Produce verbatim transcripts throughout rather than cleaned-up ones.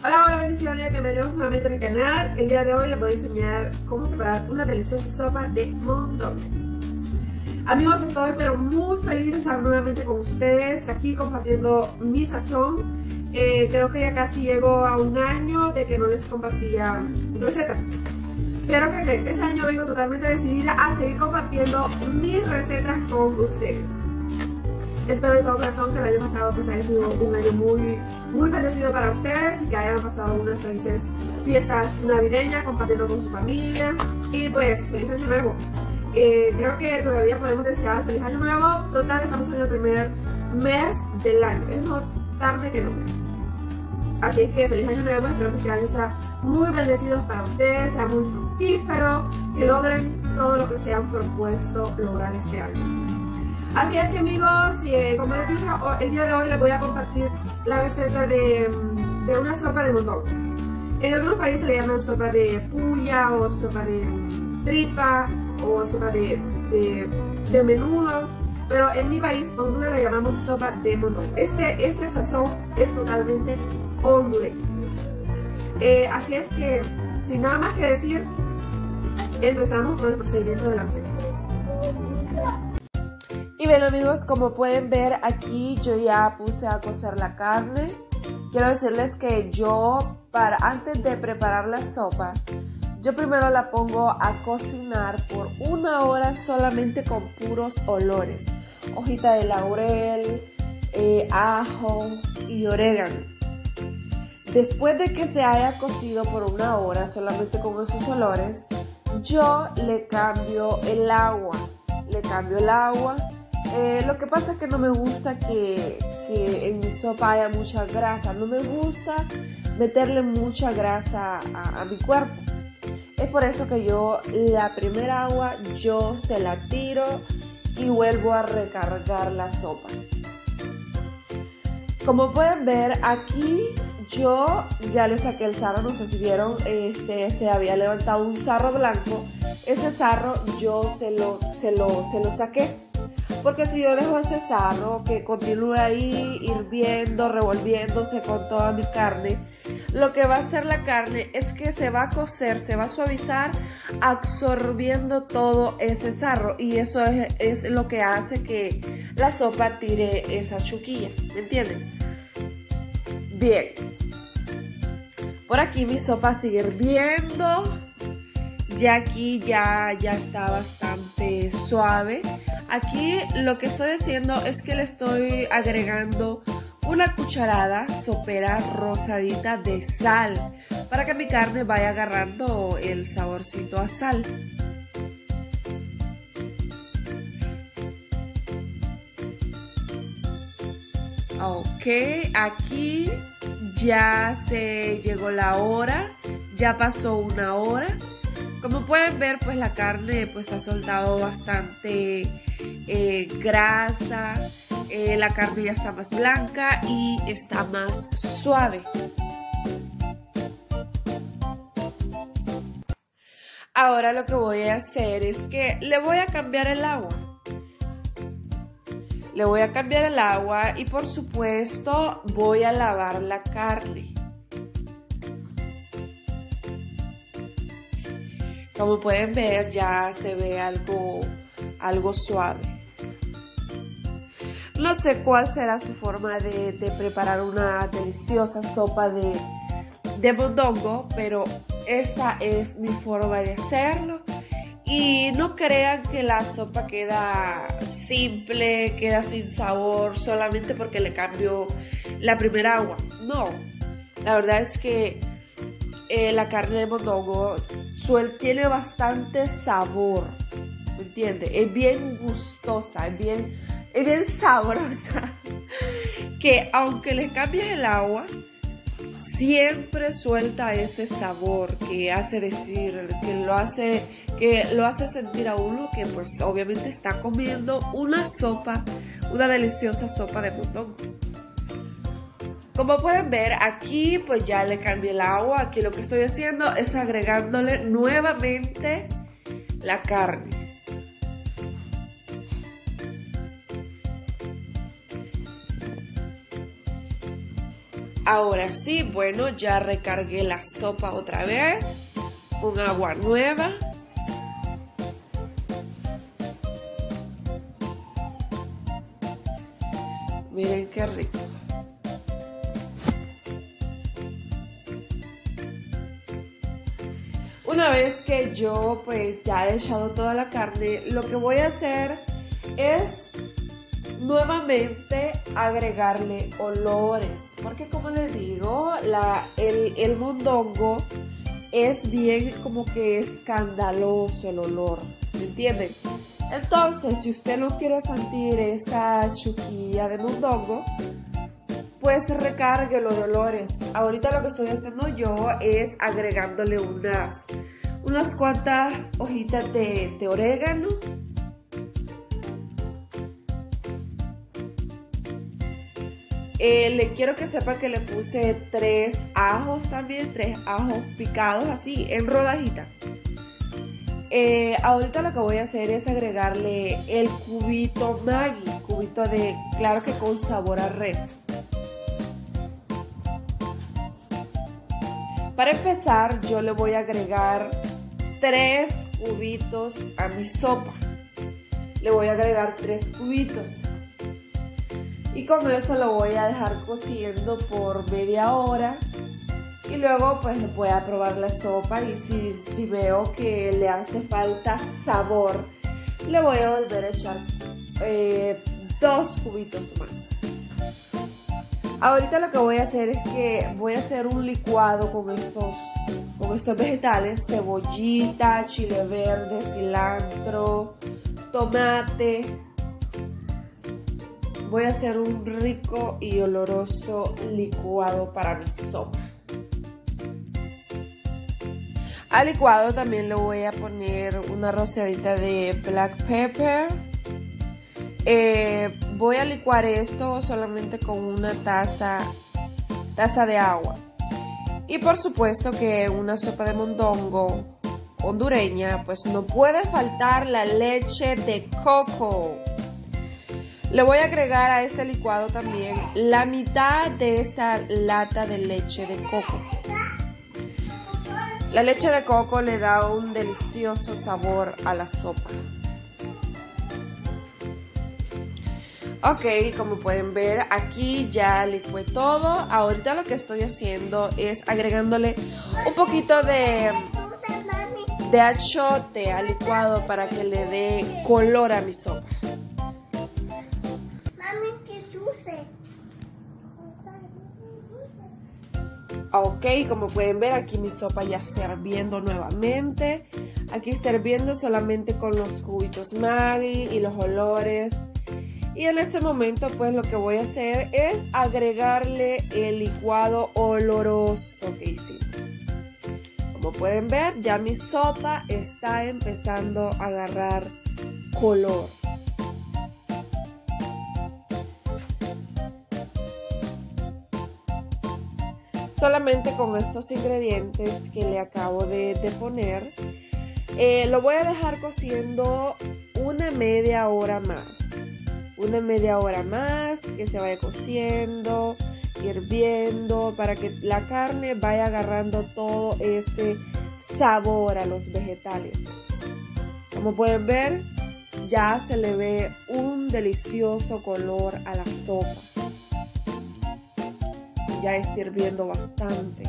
Hola, hola, bendiciones, bienvenidos nuevamente a mi canal. El día de hoy les voy a enseñar cómo preparar una deliciosa sopa de mondongo. Amigos, estoy pero muy feliz de estar nuevamente con ustedes aquí compartiendo mi sazón. Eh, creo que ya casi llego a un año de que no les compartía recetas. Pero que creen, este año vengo totalmente decidida a seguir compartiendo mis recetas con ustedes. Espero de todo corazón que el año pasado pues haya sido un año muy, muy bendecido para ustedes y que hayan pasado unas felices fiestas navideñas compartiendo con su familia. Y pues, feliz año nuevo. Eh, creo que todavía podemos desear feliz año nuevo. Total, estamos en el primer mes del año. Es mejor tarde que nunca. Así que feliz año nuevo. Espero que este año sea muy bendecido para ustedes, sea muy fructífero, que logren todo lo que se han propuesto lograr este año. Así es que amigos, eh, como les dije, el día de hoy les voy a compartir la receta de, de una sopa de mondongo. En algunos países le llaman sopa de puya o sopa de tripa o sopa de, de, de menudo, pero en mi país, Honduras, le llamamos sopa de mondongo. Este, este sazón es totalmente hondureño. Eh, así es que, sin nada más que decir, empezamos con el procedimiento de la receta. Y bien amigos, como pueden ver aquí yo ya puse a cocer la carne. Quiero decirles que yo, para antes de preparar la sopa, yo primero la pongo a cocinar por una hora solamente con puros olores. Hojita de laurel, eh, ajo y orégano. Después de que se haya cocido por una hora solamente con esos olores, yo le cambio el agua. Le cambio el agua. Eh, lo que pasa es que no me gusta que, que en mi sopa haya mucha grasa. No me gusta meterle mucha grasa a, a mi cuerpo. Es por eso que yo la primera agua yo se la tiro y vuelvo a recargar la sopa. Como pueden ver aquí yo ya le saqué el sarro. No sé si vieron, este, se había levantado un sarro blanco. Ese sarro yo se lo, se lo, se lo saqué. Porque si yo dejo ese sarro que continúe ahí hirviendo, revolviéndose con toda mi carne, lo que va a hacer la carne es que se va a cocer, se va a suavizar, absorbiendo todo ese sarro. Y eso es, es lo que hace que la sopa tire esa chuquilla, ¿me entienden? Bien. Por aquí mi sopa sigue hirviendo. Ya aquí ya, ya está bastante suave. Aquí lo que estoy haciendo es que le estoy agregando una cucharada sopera rosadita de sal para que mi carne vaya agarrando el saborcito a sal. Ok, aquí ya se llegó la hora, ya pasó una hora. Como pueden ver, pues la carne pues ha soltado bastante eh, grasa, eh, la carne ya está más blanca y está más suave. Ahora lo que voy a hacer es que le voy a cambiar el agua. Le voy a cambiar el agua y por supuesto voy a lavar la carne. Como pueden ver, ya se ve algo, algo suave. No sé cuál será su forma de, de preparar una deliciosa sopa de, de mondongo, pero esta es mi forma de hacerlo. Y no crean que la sopa queda simple, queda sin sabor, solamente porque le cambio la primera agua. No, la verdad es que eh, la carne de mondongo Suel tiene bastante sabor, ¿me entiendes? Es bien gustosa, es bien, es bien sabrosa, que aunque le cambies el agua, siempre suelta ese sabor que hace decir, que lo hace, que lo hace sentir a uno que pues obviamente está comiendo una sopa, una deliciosa sopa de mondongo. Como pueden ver, aquí pues ya le cambié el agua. Aquí lo que estoy haciendo es agregándole nuevamente la carne. Ahora sí, bueno, ya recargué la sopa otra vez, con agua nueva. Miren qué rico. Una vez que yo pues ya he echado toda la carne, lo que voy a hacer es nuevamente agregarle olores, porque como les digo, la, el, el mondongo es bien como que escandaloso el olor, ¿me entienden? Entonces, si usted no quiere sentir esa chuquilla de mondongo, pues recárguelo de olores. Ahorita lo que estoy haciendo yo es agregándole unas, unas cuantas hojitas de, de orégano. Eh, le quiero que sepa que le puse tres ajos también, tres ajos picados así en rodajitas. Eh, ahorita lo que voy a hacer es agregarle el cubito Maggi, cubito de, claro que con sabor a res. Para empezar, yo le voy a agregar tres cubitos a mi sopa. Le voy a agregar tres cubitos. Y con eso lo voy a dejar cociendo por media hora. Y luego pues voy a probar la sopa y si, si veo que le hace falta sabor, le voy a volver a echar eh, dos cubitos más. Ahorita lo que voy a hacer es que voy a hacer un licuado con estos, con estos vegetales, cebollita, chile verde, cilantro, tomate. Voy a hacer un rico y oloroso licuado para mi sopa. Al licuado también le voy a poner una rociadita de black pepper. Eh, voy a licuar esto solamente con una taza, taza de agua. Y por supuesto que en una sopa de mondongo hondureña, pues no puede faltar la leche de coco. Le voy a agregar a este licuado también la mitad de esta lata de leche de coco. La leche de coco le da un delicioso sabor a la sopa. Ok, como pueden ver, aquí ya licué todo. Ahorita lo que estoy haciendo es agregándole un poquito de, de achote al licuado para que le dé color a mi sopa. Ok, como pueden ver, aquí mi sopa ya está hirviendo nuevamente. Aquí está hirviendo solamente con los cubitos Maggi y los olores. Y en este momento, pues lo que voy a hacer es agregarle el licuado oloroso que hicimos. Como pueden ver, ya mi sopa está empezando a agarrar color. Solamente con estos ingredientes que le acabo de, de poner, eh, lo voy a dejar cociendo una media hora más. Una media hora más, que se vaya cociendo, hirviendo, para que la carne vaya agarrando todo ese sabor a los vegetales. Como pueden ver, ya se le ve un delicioso color a la sopa. Ya está hirviendo bastante.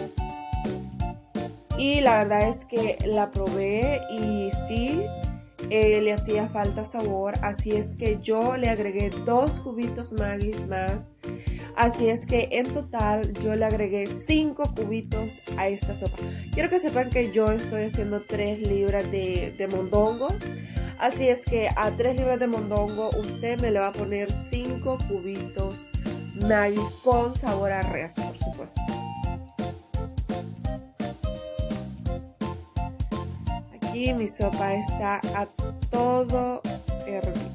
Y la verdad es que la probé y sí, eh, le hacía falta sabor. Así es que yo le agregué dos cubitos Maggi más. Así es que en total yo le agregué cinco cubitos a esta sopa. Quiero que sepan que yo estoy haciendo tres libras de, de mondongo. Así es que a tres libras de mondongo usted me le va a poner cinco cubitos Maggi con sabor a res, por supuesto. Aquí mi sopa está a todo hervir.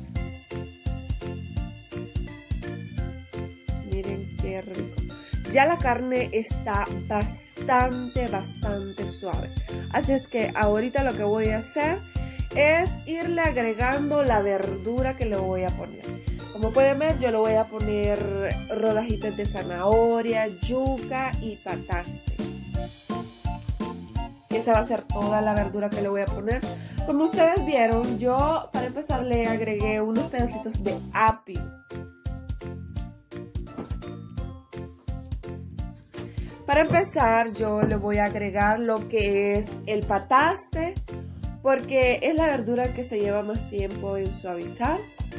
Miren qué rico. Ya la carne está bastante, bastante suave. Así es que ahorita lo que voy a hacer es irle agregando la verdura que le voy a poner. Como pueden ver, yo le voy a poner rodajitas de zanahoria, yuca y pataste. Esa va a ser toda la verdura que le voy a poner. Como ustedes vieron, yo para empezar le agregué unos pedacitos de apio. Para empezar, yo le voy a agregar lo que es el pataste, porque es la verdura que se lleva más tiempo en suavizar.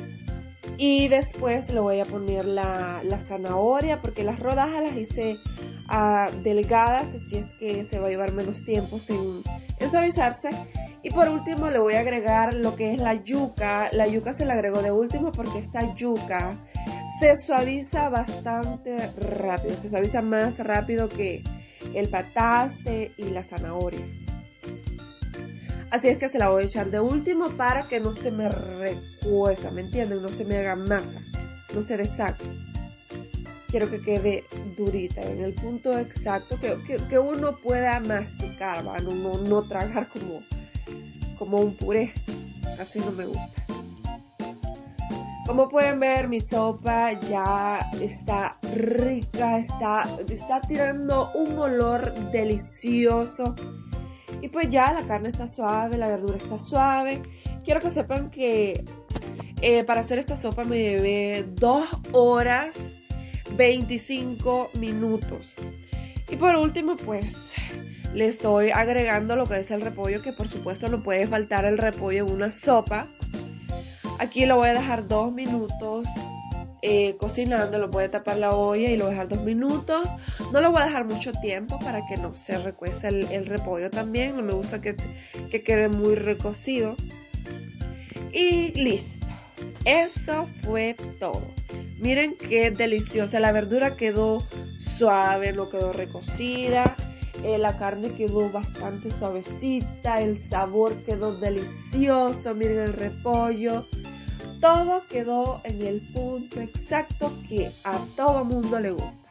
Y después le voy a poner la, la zanahoria, porque las rodajas las hice uh, delgadas, así es que se va a llevar menos tiempo en, en suavizarse. Y por último le voy a agregar lo que es la yuca. La yuca se la agrego de último porque esta yuca se suaviza bastante rápido. Se suaviza más rápido que el pataste y la zanahoria. Así es que se la voy a echar de último para que no se me recueza, ¿me entienden? No se me haga masa, no se deshaga. Quiero que quede durita, en el punto exacto, que, que, que uno pueda masticar, ¿va? No, no, no tragar como, como un puré. Así no me gusta. Como pueden ver, mi sopa ya está rica, está, está tirando un olor delicioso. Y pues ya la carne está suave, la verdura está suave. Quiero que sepan que eh, para hacer esta sopa me llevé dos horas veinticinco minutos. Y por último pues le estoy agregando lo que es el repollo, que por supuesto no puede faltar el repollo en una sopa. Aquí lo voy a dejar dos minutos eh, cocinando, lo voy a tapar la olla y lo voy a dejar dos minutos. No lo voy a dejar mucho tiempo para que no se recuece el, el repollo también. No me gusta que, que quede muy recocido. Y listo. Eso fue todo. Miren qué deliciosa. La verdura quedó suave, no quedó recocida. Eh, la carne quedó bastante suavecita. El sabor quedó delicioso. Miren el repollo. Todo quedó en el punto exacto que a todo mundo le gusta.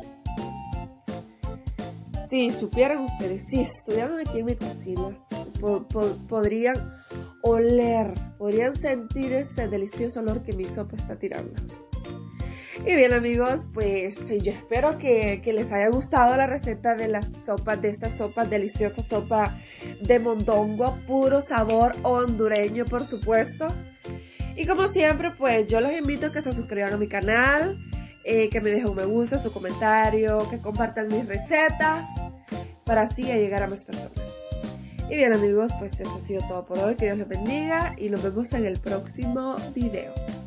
Si supieran ustedes, si estuvieran aquí en mi cocina, po po podrían oler, podrían sentir ese delicioso olor que mi sopa está tirando. Y bien amigos, pues yo espero que, que les haya gustado la receta de la sopa, de esta sopa, deliciosa sopa de mondongo, puro sabor hondureño por supuesto. Y como siempre, pues yo los invito a que se suscriban a mi canal, eh, que me dejen un me gusta, su comentario, que compartan mis recetas, para así llegar a más personas. Y bien amigos, pues eso ha sido todo por hoy, que Dios les bendiga y nos vemos en el próximo video.